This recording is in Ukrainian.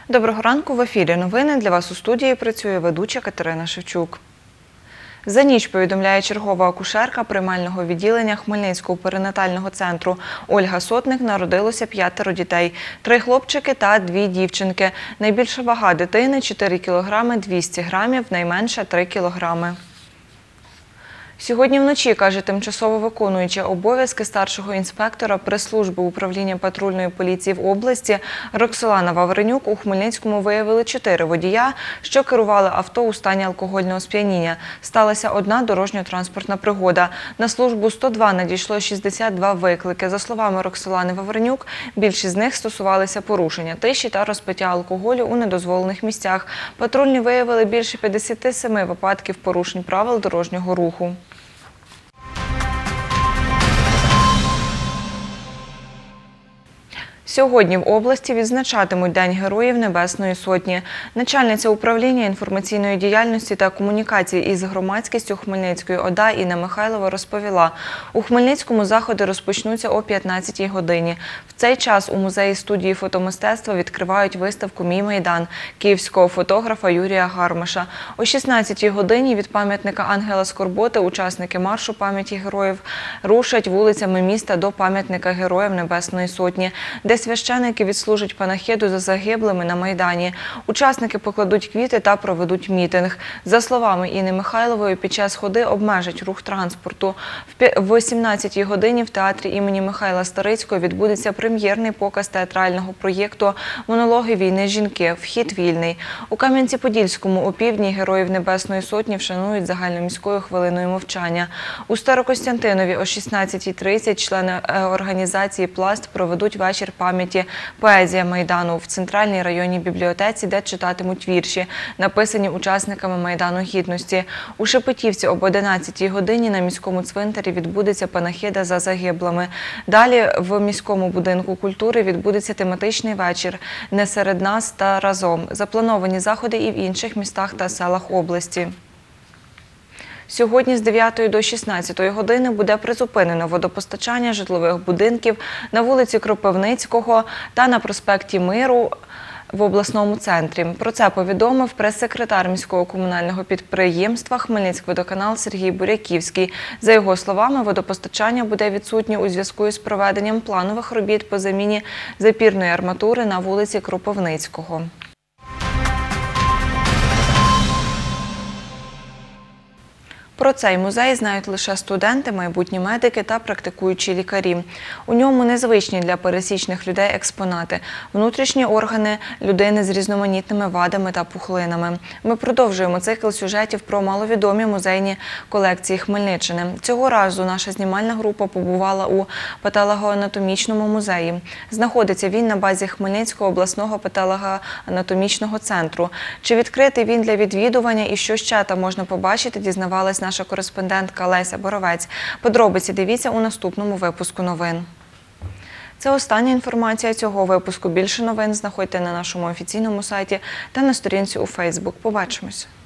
Доброго ранку, в ефірі новини. Для вас у студії працює ведуча Катерина Шевчук. За ніч, повідомляє чергова акушерка приймального відділення Хмельницького перинатального центру Ольга Сотник, народилося 5 дітей. 3 хлопчики та 2 дівчинки. Найбільша вага дитини – 4 кг 200 грамів, найменша – 3 кг. Сьогодні вночі, каже тимчасово виконуюча обов'язки старшого інспектора прес-служби управління патрульної поліції в області Роксолана Вавренюк, у Хмельницькому виявили 4 водія, що керували авто у стані алкогольного сп'яніння. Сталася одна дорожньо-транспортна пригода. На службу 102 надійшло 62 виклики. За словами Роксолани Вавренюк, більшість з них стосувалися порушення тиші та розпиття алкоголю у недозволених місцях. Патрульні виявили більше 57 випадків порушень правил дорожнього руху. Сьогодні в області відзначатимуть День Героїв Небесної Сотні. Начальниця управління інформаційної діяльності та комунікації із громадськістю Хмельницької ОДА Інна Михайлова розповіла, у Хмельницькому заходи розпочнуться о 15-й годині. В цей час у музеї-студії фотомистецтва відкривають виставку «Мій Майдан» київського фотографа Юрія Гармаша. О 16-й годині від пам'ятника Ангела Скорботи учасники маршу пам'яті героїв рушать вулицями міста до пам'ятника Героїв Небесної Сотні, де священики відслужать панахиду за загиблими на Майдані. Учасники покладуть квіти та проведуть мітинг. За словами Інни Михайлової, під час ходи обмежать рух транспорту. В 18-й годині в театрі імені Михайла Старицького відбудеться прем'єрний показ театрального проєкту «Монологи війни жінки. Вхід вільний». У Кам'янці-Подільському опівдні Героїв Небесної Сотні вшанують загальноміською хвилиною мовчання. У Старокостянтинові о 16:30 члени організації «Пласт» проведуть вечір пам'яті «Поезія Майдану» в центральній районній бібліотеці, де читатимуть вірші, написані учасниками Майдану Гідності. У Шепетівці об 11-й годині на міському цвинтарі відбудеться панахида за загиблими. Далі в міському будинку культури відбудеться тематичний вечір «Не серед нас та разом». Заплановані заходи і в інших містах та селах області. Сьогодні з 9 до 16 години буде призупинено водопостачання житлових будинків на вулиці Кропивницького та на проспекті Миру в обласному центрі. Про це повідомив прес-секретар міського комунального підприємства «Хмельницькводоканал» Сергій Буряківський. За його словами, водопостачання буде відсутнє у зв'язку із проведенням планових робіт по заміні запірної арматури на вулиці Кропивницького. Про цей музей знають лише студенти, майбутні медики та практикуючі лікарі. У ньому незвичні для пересічних людей експонати – внутрішні органи людини з різноманітними вадами та пухлинами. Ми продовжуємо цикл сюжетів про маловідомі музейні колекції Хмельниччини. Цього разу наша знімальна група побувала у патологоанатомічному музеї. Знаходиться він на базі Хмельницького обласного патологоанатомічного центру. Чи відкритий він для відвідування і що ще там можна побачити, дізнавалась наша кореспондентка Леся Боровець. Подробиці дивіться у наступному випуску новин. Це остання інформація цього випуску. Більше новин знаходьте на нашому офіційному сайті та на сторінці у Фейсбук. Побачимось!